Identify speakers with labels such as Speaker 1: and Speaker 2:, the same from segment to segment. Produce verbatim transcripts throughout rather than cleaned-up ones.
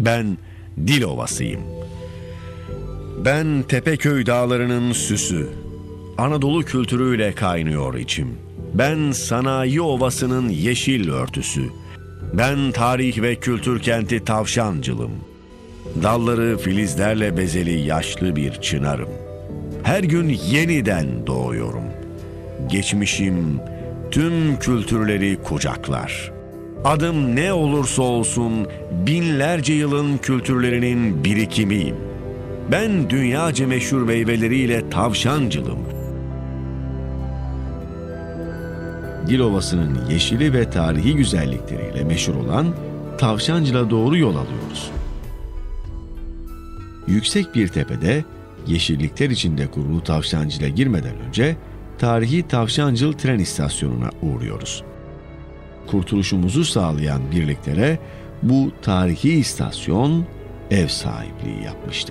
Speaker 1: Ben Dilovasıyım. Ben Tepeköy dağlarının süsü. Anadolu kültürüyle kaynıyor içim. Ben Sanayi Ovası'nın yeşil örtüsü. Ben tarih ve kültür kenti Tavşancılım. Dalları filizlerle bezeli yaşlı bir çınarım. Her gün yeniden doğuyorum. Geçmişim tüm kültürleri kucaklar. Adım ne olursa olsun binlerce yılın kültürlerinin birikimiyim. Ben dünyaca meşhur meyveleriyle Tavşancılım. Dilovası'nın yeşili ve tarihi güzellikleriyle meşhur olan Tavşancıl'a doğru yol alıyoruz. Yüksek bir tepede yeşillikler içinde kurulu Tavşancıl'a girmeden önce tarihi Tavşancıl tren istasyonuna uğruyoruz. Kurtuluşumuzu sağlayan birliklere bu tarihi istasyon ev sahipliği yapmıştı.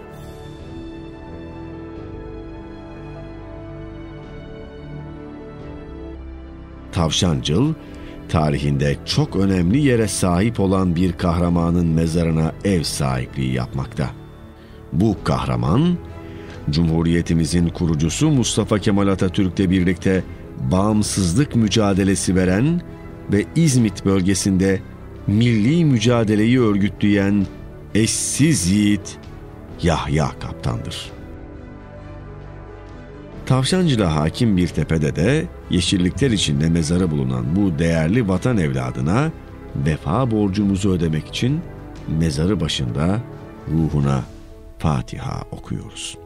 Speaker 1: Tavşancıl, tarihinde çok önemli yere sahip olan bir kahramanın mezarına ev sahipliği yapmakta. Bu kahraman, Cumhuriyetimizin kurucusu Mustafa Kemal Atatürk'le birlikte bağımsızlık mücadelesi veren ve İzmit bölgesinde milli mücadeleyi örgütleyen eşsiz yiğit Yahya Kaptan'dır. Tavşancıl'a hakim bir tepede de yeşillikler içinde mezarı bulunan bu değerli vatan evladına vefa borcumuzu ödemek için mezarı başında ruhuna Fatiha okuyoruz.